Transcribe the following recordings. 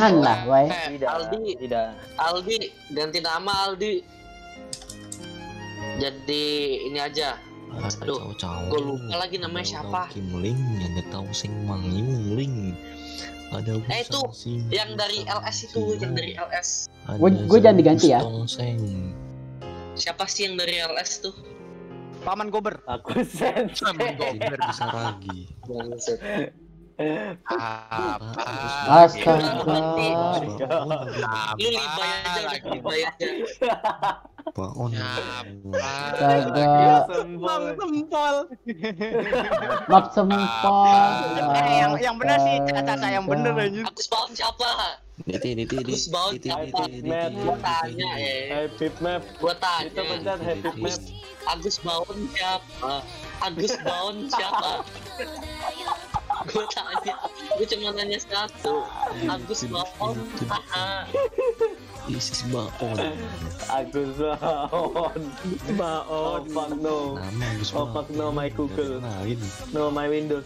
Janganlah, woi. Aldi ganti nama Aldi. Jadi ini aja. Aduh, gue lupa lagi namanya siapa. Kimling, yang tahu sing mangyuling. Ada itu yang dari LS itu, yang dari LS. Gue jangan diganti ya. Siapa sih yang dari LS tuh? Paman Gober. Aku sen. Paman Gober bisa lagi. Astaga. Lu libay aja, libay aja. Baon. Astaga. Bang Sempol. Mak sempol. Yang benar sih, caca yang bener aja. Agus Baon siapa? Agus Baon siapa? Gua tanya ya. Happy map. Gua tanya. Kita pencet happy map. Agus Baon siapa? Agus Baon siapa? Gue tanya, gue cuma nanya satu. Agus Baon, Isis Baon. Agus Baon. Baon. Fuck no. Nama Agus Oh Baon. fuck no my Google. Lain. No my Windows.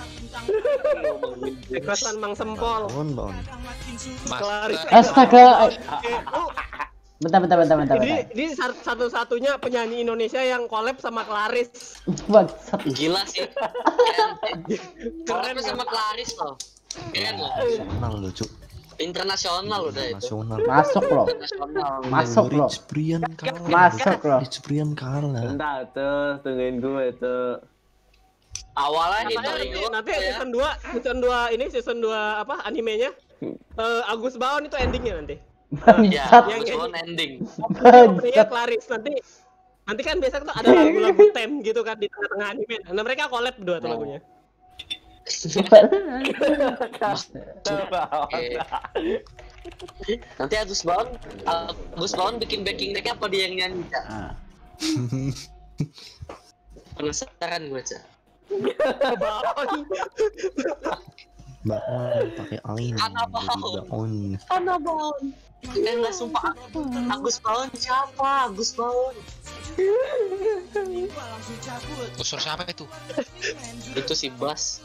Requestan Bang Sempol. Baon. Astaga. Bentar. Ini satu-satunya penyanyi Indonesia yang collab sama Claris. Bangsat. gila sih. Keren sama Claris loh. Keren loh. Kenal lo, Cuk. Internasional udah itu. Nasional. Masuk loh. Internasional. Masuk loh. Rich Brian kalah. Masuk loh. Rich Brian kalah. Bentar tuh, tungguin gue tuh. Awalnya Nanti season 2 ini season 2 apa animenya? Agus Baon itu endingnya nanti. Ya, Bangsat. Agus Baon ending. Iya Claris nanti kan biasa tuh ada lagu-lagu tem gitu kan di tengah-tengah anime. Nah mereka collab berdua tuh lagunya. Nanti Agus Baon bikin backing track apa dia yang nyanyi, Cak? Penasaran gue, Cak. Baon pakai ain. Baon. Ana Baon. Enggak sumpah. Agus Baon siapa? Agus Baon. Usur siapa itu? Itu si Bas.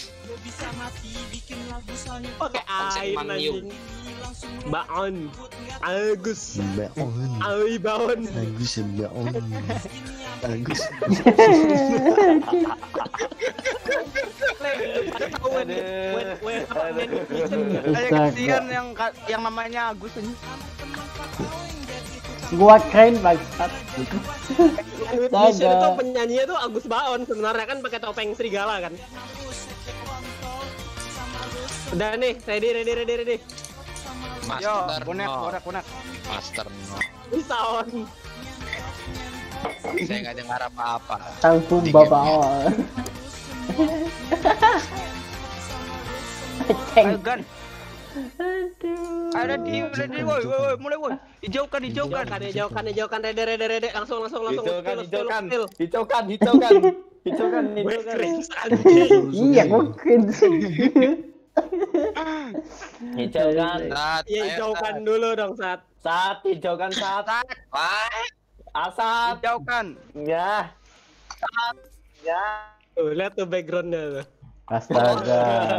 Pakai air anjing. Baon. Agus. Baon. Ai Baon. Agus Baon. Agus. Kasihan yang namanya Agus ini. Gua keren bangsat. Mission itu penyanyinya tuh Agus Baon sebenarnya kan pakai topeng serigala kan. Udah nih, ready. Master bonek. Master no. Bisa on. Saya nggak dengar apa-apa. Tanggung babaon. Ayo Gan. Ada di woi mulai woi. Hijaukan. Ready. Langsung. Hijaukan. Iya mungkin. Hijaukan. Iya hijaukan dulu dong saat. Hijaukan saat. Asap. Hijaukan. Ya. Lihat tuh backgroundnya tuh. Astaga.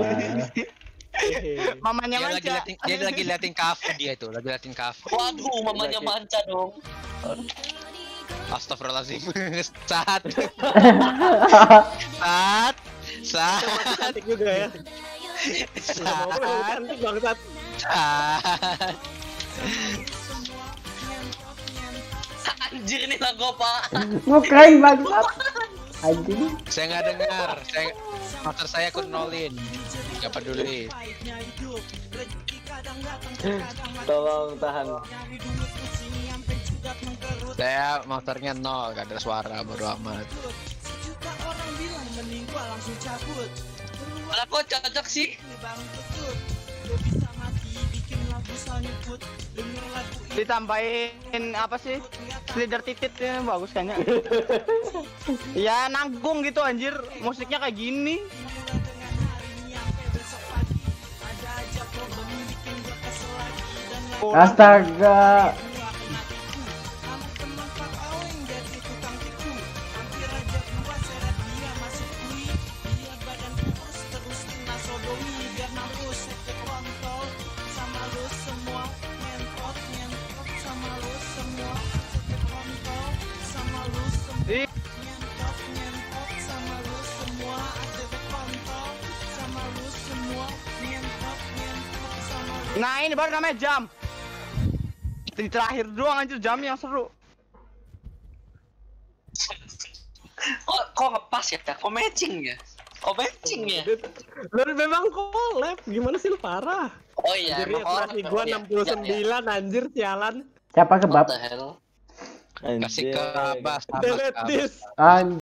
Mamanya manca. Dia lagi liatin kafe dia itu, lagi liatin kafe. Waduh, mamanya manca dong. Astagfirullahaladzim. Saat. Cantik juga ya. Cantik bangsat. Anjir nih lagu apa? Gua keren bangsat. Anjing. Saya nggak dengar. Master saya aku nolin. Gak peduli. Tolong tahan. Saya masternya 0, gak ada suara, bodo amat. Malah kok cocok sih? Ditambahin apa sih? Slider tititnya bagus kayaknya. Ya nanggung gitu anjir, musiknya kayak gini. Astaga. Nah ini baru namanya jam. Di terakhir doang anjir jamnya yang seru. Kok ngepas ya? Kok matching ya? Kok matching ya? Lu memang collab, gimana sih lu parah? Oh iya, Anjir, emang orang gua 69 anjir sialan. Siapa kebab? What the hell? Kasih ke Abbas. Delete this. Anjing.